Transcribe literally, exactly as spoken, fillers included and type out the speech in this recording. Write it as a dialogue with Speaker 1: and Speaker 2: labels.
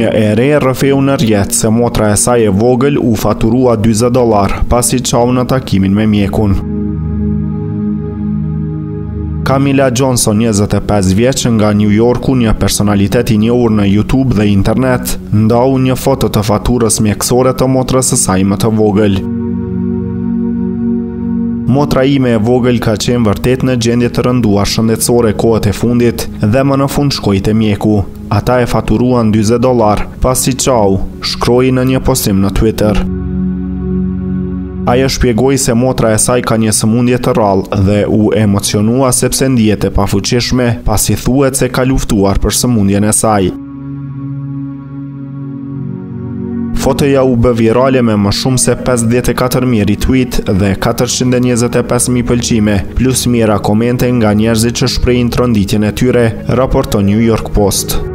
Speaker 1: Një e re rrëfeu në rjetë se motra e saj e vogël u faturua dyzet dollar pasi çau në takimin me mjekun. Camilla Johnson, njëzet e pesë vjeç, nga New Yorku, një personalitet i njohur në YouTube dhe internet, ndau një foto të faturës mjekësore të motrës së saj më të vogël. Motra ime e vogël ka qenë vërtet në gjendje të rënduar shëndetësore kohët e fundit dhe më në fund shkoi te mjeku. Ata e faturuan dyzet dollar, pasi çau, shkroi në një postim në Twitter. Ajo shpjegoi se motra e saj ka një sëmundje të rrallë dhe u emocionua sepse ndihet e pafuqishme, pasi thuhet se ka luftuar për sëmundjen e saj. Fotoja u bë virale me më shumë se pesëdhjetë e katër mijë retweet dhe katërqind e njëzet e pesë mijë pëlqime, plus mira komente nga njerëzit që shprehin tronditjen e tyre, raporton New York Post.